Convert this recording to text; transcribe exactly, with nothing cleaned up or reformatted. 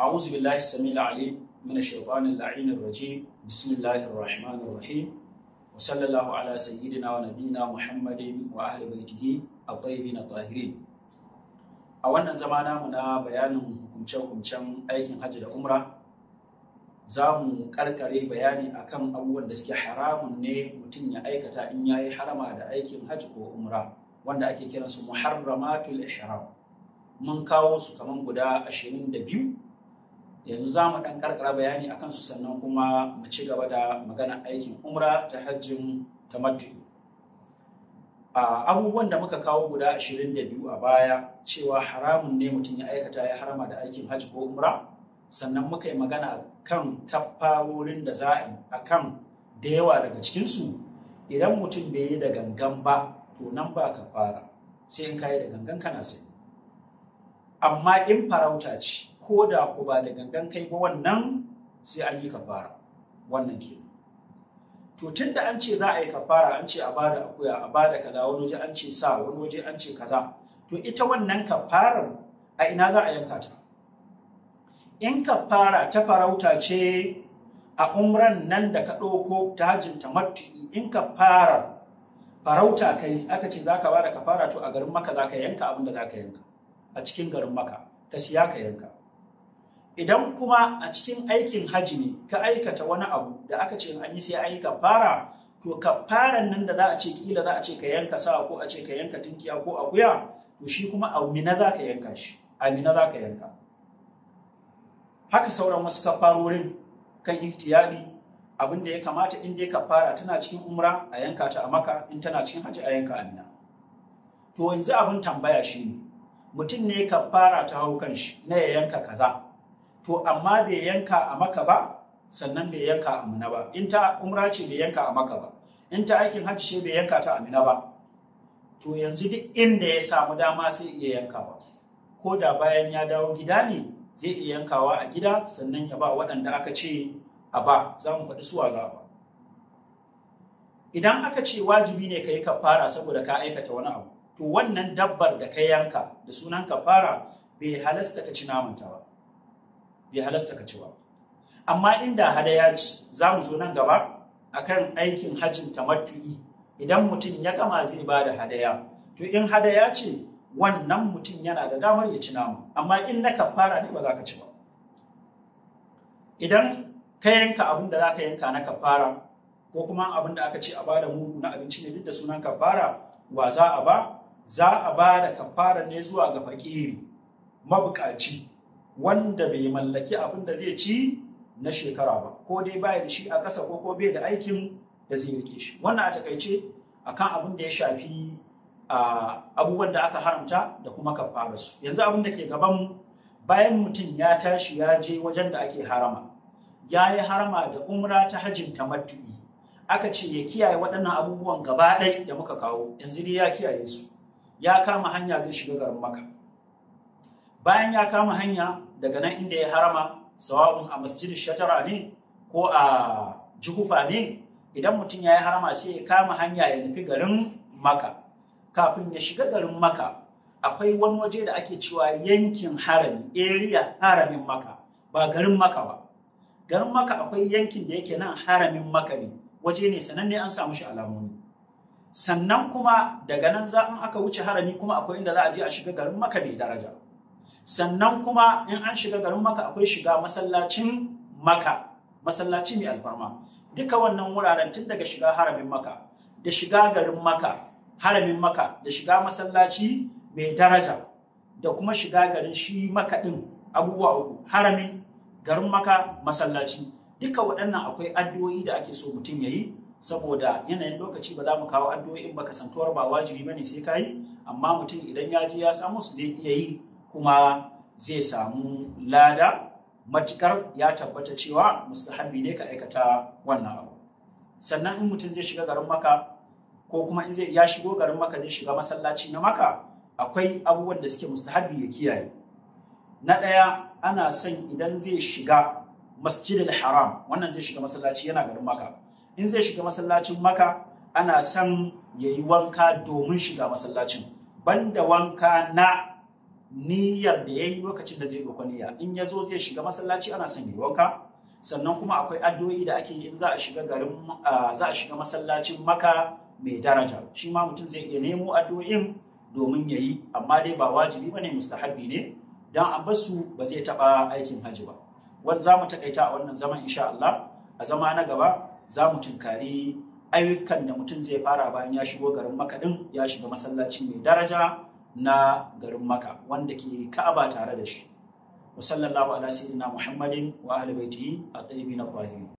أعوذ بالله السميع العليم من الشيطان اللعين الرجيم بسم الله الرحمن الرحيم وصلى الله على سيدنا ونبينا محمد وأهل بيته الطيبين الطاهرين. A wannan zamana muna bayanin hukunce-hukuncen aikin hajji da umra, za mu karkare bayani akan abubuwan da suke haramun ne mutum ya aikata in yayi harama da aikin hajji ko umra, wanda ake kiransu muharramatul ihram. Mun kawo su kaman guda ashirin da biyu. Yanzu za mu ɗan karkara bayani akan su, sannan kuma mu ci gaba da magana aikin umra ta hajjin tamattu'i. Uh, abubuwan da muka kawo guda ashirin da biyu a baya cewa haramun ne mutum ya aikata ya harama da aikin hajji ko umra, sannan muka yi magana kan kafarorin da za a yi a kan da yawa daga cikinsu. Idan mutum bai yi da gangan ba to nan ba kafara, sai in kayi da gangan kana sai. Amma in farauta ce ko da ku ba da gangan kai ba, wannan sai an yi kafara, wannan ke. To tun da an ce za a yi kafara, an ce a bada akuya, a bada kaza, wani waje an ce sa, wani waje an ce kaza, to ita wannan kafarar a ina za a yanka ta? In kafara ta farauta ce a umran nan da ka ɗauko ta hajjin tamattu'i, in kafara farauta kai aka ce za ka bada kafara, to a garin Makka za ka yanka abin da za ka yanka, a cikin garin Makka ka siya ka yanka. Idan kuma a cikin aikin haji ne ka aikata wani abu da aka ce an yi sai an yi kafara, to kafaran nan da za a ce kila za a ce ka yanka sa, ko a ce ka yanka tunkiya ko akuya, to shi kuma a mina za ka yanka shi, a mina za ka yanka. Haka sauran wasu kafarorin kan ihtiyadi, abin da ya kamata in dai kafara tana cikin umra a yanka ta a Makka, in tana cikin haji a yanka a mina. To yanzu abin tambaya shi ne, mutum ne kafara ta hau kan shi na ya yanka kaza, to amma bai yanka a Makka ba, sannan bai yanka a Mina ba. In ta umra ce bai yanka a Makka ba, in ta aikin hajji ce bai yanka ta a Mina ba, to yanzu duk inda ya samu dama sai iya yankawa. Ko da bayan ya dawo gida ne zai iya yankawa a gida, sannan ya ba waɗanda aka ce a ba, za mu faɗi suwa za a ba. Idan aka ce wajibi ne ka yi kafara saboda ka aikata wani abu, to wannan dabbar da ka yanka da sunan kafara bai halasta ka ci namanta ba, bai halasta ka ci ba. Amma inda hadaya ce, za mu zo nan gaba akan aikin hajjin tamattu'i, idan mutum ya gama zai ba da hadaya, to in hadaya ce wannan mutum yana da damar ya ci nama, amma in na kafara ne ba za ka ci ba. Idan ka yanka abin da za ka yanka na kafara, ko kuma abin da aka ce a bada mudu na abinci ne duk da sunan kafara, wa za a ba? Za a ba da kafara ne zuwa ga fakiri, mabukaci, wanda bai mallaki abin da zai ci na shekara ba, ko dai bai da shi a ƙasa, ko ko bai da aikin da zai rike shi. Wannan a takaice akan abin da ya shafi abubuwan da aka haramta da kuma kafararsu. Yanzu abin da ke gaban, bayan mutum ya tashi ya je wajen da ake harama, ya yi harama da umra ta hajjin tamattu'i, aka ce ya kiyaye waɗannan abubuwan gaba ɗaya da muka kawo, yanzu dai ya kiyaye su, ya kama hanya zai shiga garin Makka. Bayan ya kama hanya daga nan inda ya harama, sawa'un a masjidin shatara ne ko a juhufa ne, idan mutum ya yi harama sai ya kama hanya ya nufi garin Makka. Kafin ya shiga garin Makka, akwai wani waje da ake cewa yankin harami, area haramin Makka, ba garin Makka ba. Garin Makka akwai yankin da yake nan haramin Makka ne, waje ne sananne, an samu shi alamomi. Sannan kuma daga nan za in aka wuce harami kuma akwai inda za a je a shiga garin Makka mai daraja. Sannan kuma in an shiga garin Makka akwai shiga masallacin Makka, masallaci mai alfarma. Duka wannan wuraren, tun daga shiga haramin Makka, da shiga garin Makka, haramin Makka, da shiga masallaci mai daraja, da kuma shiga garin shi Makka din, abubuwa uku: harami, garin Makka, masallaci. Duka waɗannan akwai addu'o'i da ake so mutum ya yi, saboda yanayin lokaci ba za mu kawo addu'o'in ba, kasantuwar ba wajibi bane sai ka yi, amma mutum idan ya je ya samu su zai iya yi, kuma zai samu lada, matukar ya tabbata cewa mustahabbi ne ka aikata wannan abu. Sannan in mutum zai shiga garin Makka, ko kuma in zai ya shigo garin Makka zai shiga masallaci na Makka, akwai abubuwan da suke mustahabbi ya kiyaye. Na ɗaya, ana son idan zai shiga masjidil haram, wannan zai shiga masallaci yana garin Makka, in zai shiga masallacin Makka ana son ya yi wanka domin shiga masallacin, banda wanka na niyyar da ya yi lokacin da zai ɗauka niyya. In ya zo zai shiga masallaci ana son yi wanka, sannan kuma akwai addu'o'i da ake yi in za a shiga garin za a shiga masallacin Makka mai daraja. Shi ma mutum zai iya nemo addu'o'in domin ya yi, amma dai ba wajibi bane, mustahabbi ne, dan an basu ba zai taɓa aikin hajji ba. Wanda za mu takaita a wannan zaman insha Allah. A zama na gaba za mu tunkari ayyukan da mutum zai fara bayan ya shigo garin Makka din, ya shiga masallaci mai daraja na garin Makka wanda ke Ka'aba tare da shi. Wa sallallahu ala sayyidina Muhammadin wa ahli baitihi at-tayyibin at-tahirin.